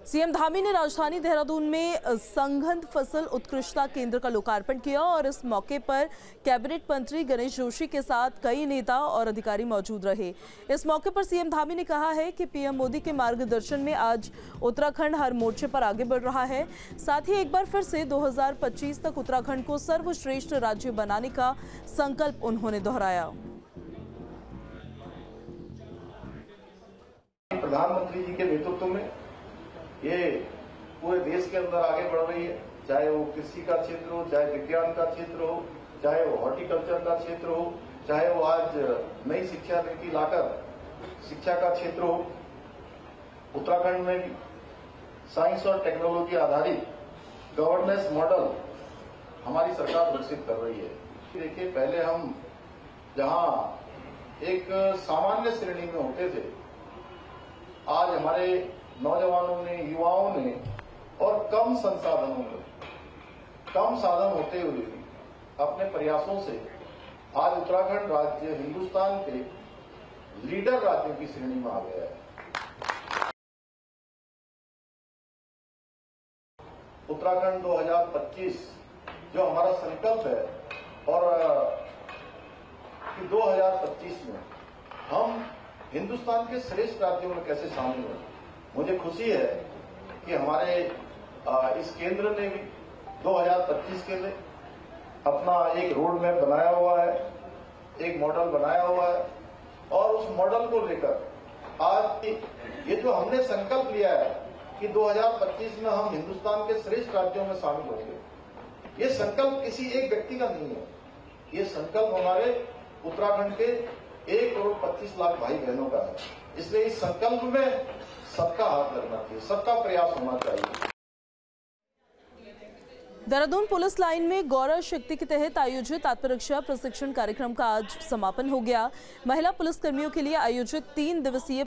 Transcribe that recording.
CM Dhami ने राजधानी देहरादून में संघन फसल उत्कृष्टता केंद्र का लोकार्पण किया और इस मौके पर कैबिनेट मंत्री गणेश जोशी के साथ कई नेता और अधिकारी मौजूद रहे। इस मौके पर सीएम धामी ने कहा है कि पीएम मोदी के मार्गदर्शन में आज उत्तराखंड हर मोर्चे पर आगे बढ़ रहा है। साथ ही एक बार फिर से 2025 तक उत्तराखंड को सर्वश्रेष्ठ राज्य बनाने का संकल्प उन्होंने दोहराया। प्रधानमंत्री जी के नेतृत्व में ये पूरे देश के अंदर आगे बढ़ रही है, चाहे वो कृषि का क्षेत्र हो, चाहे विज्ञान का क्षेत्र हो, चाहे वो हॉर्टिकल्चर का क्षेत्र हो, चाहे वो आज नई शिक्षा नीति लाकर शिक्षा का क्षेत्र हो। उत्तराखंड में भी साइंस और टेक्नोलॉजी आधारित गवर्नेंस मॉडल हमारी सरकार विकसित कर रही है। देखिए, पहले हम जहां एक सामान्य श्रेणी में होते थे, आज हमारे नौजवानों ने, युवाओं ने और कम संसाधनों में, कम साधन होते हुए भी अपने प्रयासों से आज उत्तराखंड राज्य हिंदुस्तान के लीडर राज्यों की श्रेणी में आ गया है। उत्तराखंड 2025 जो हमारा संकल्प है और कि 2025 में हम हिंदुस्तान के श्रेष्ठ राज्यों में कैसे शामिल हों। मुझे खुशी है कि हमारे इस केंद्र ने भी 2025 के लिए अपना एक रोड मैप बनाया हुआ है, एक मॉडल बनाया हुआ है और उस मॉडल को लेकर आज ये जो हमने संकल्प लिया है कि 2025 में हम हिंदुस्तान के श्रेष्ठ राज्यों में शामिल होंगे, ये संकल्प किसी एक व्यक्ति का नहीं है। ये संकल्प हमारे उत्तराखंड के 1 करोड़ 25 लाख भाई बहनों का है। इसलिए इस संकल्प में सबका हाथ लगना चाहिए, सबका प्रयास होना चाहिए। देहरादून पुलिस लाइन में गौरव शक्ति के तहत आयोजित आत्मरक्षा प्रशिक्षण कार्यक्रम का आज समापन हो गया। महिला पुलिसकर्मियों के लिए आयोजित 3 दिवसीय